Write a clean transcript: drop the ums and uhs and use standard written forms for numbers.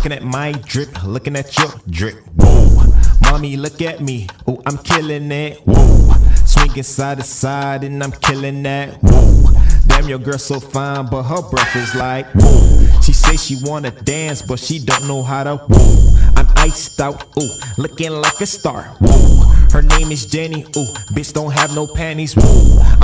Looking at my drip, looking at your drip. Whoa, mommy, look at me. Oh, I'm killing it. Whoa, swinging side to side and I'm killing that. Whoa, damn, your girl so fine, but her breath is like whoa. She say she wanna dance, but she don't know how to. Whoa, I'm iced out. Ooh, looking like a star. Whoa, her name is Jenny. Ooh, bitch don't have no panties. Whoa,